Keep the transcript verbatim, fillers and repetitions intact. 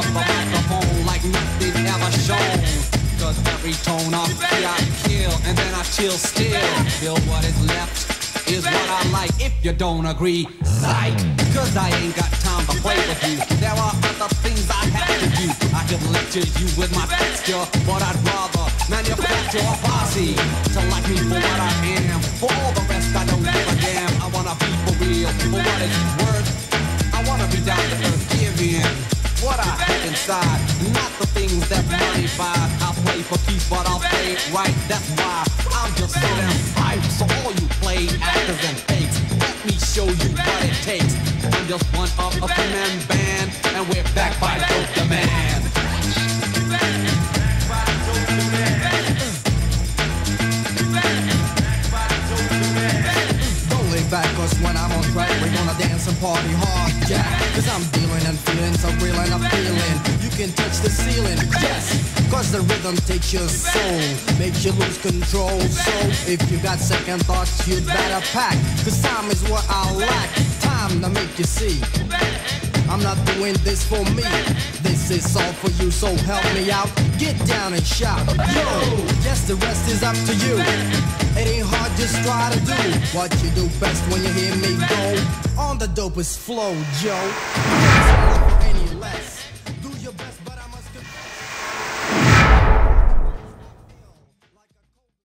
the microphone like nothing ever shown. Cause every tone I play I kill, and then I chill still. Feel what is left is what I like. If you don't agree, psych. Cause I ain't got time to play with you. There are other things I have to do. I could lecture you with my texture, but I'd rather manufacture a posse to like me for what I am. For all the rest I don't give a damn. I wanna be for real, for what it's worth. I wanna be down to earth, give in what I have inside, not the things that money buys. I'll play for keeps, but I'll play it right. That's why I'm just so damn hype. So all you play actors and fakes, let me show you what it takes. I'm just one of a three-man band, and we're back by Dope Demand. Back, cause when I'm on track, we're gonna dance and party hard, yeah. Cause I'm dealing and feeling so real and I'm feeling. You can touch the ceiling, yes. Cause the rhythm takes your soul, makes you lose control. So if you got second thoughts, you'd better pack. Cause time is what I lack, time to make you see. I'm not doing this for me, this is all for you, so help me out. Get down and shout, yo! Yes, the rest is up to you. It ain't hard, just try to do what you do best when you hear me go on the dopest flow, Joe. Any less.